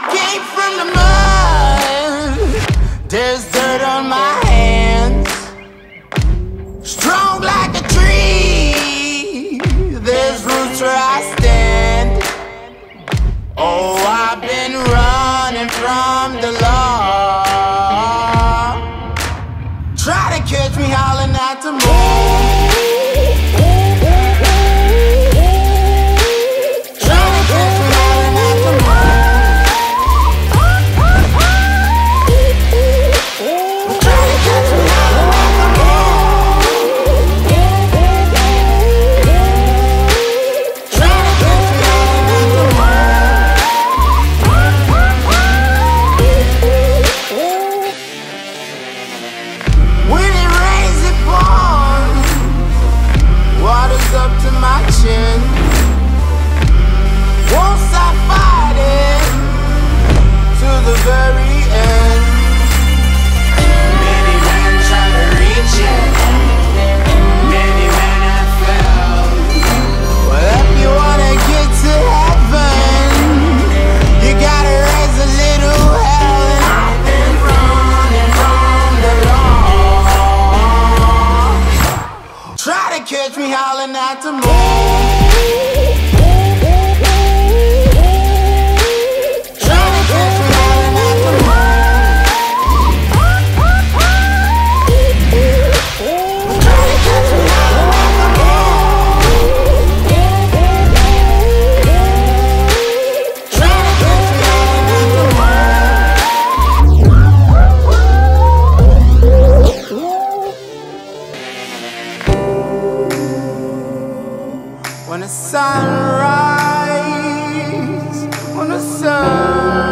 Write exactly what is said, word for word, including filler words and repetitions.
came from the mud. There's dirt on my hands. Strong like a tree. There's roots where I stand. Oh, I've been running from the law. Try to catch me howling at the moon. Up to my chin. Won't stop fighting to the very end. Many men try to reach it, many men have failed. Well, if you wanna get to heaven, you gotta raise a little hell. And I've been running from the law. Try to catch me howling at the moon. Try to catch me howling at the moon. Try to catch me howling at the moon. Try to catch me howling at the moon. When the sun rises, when the sun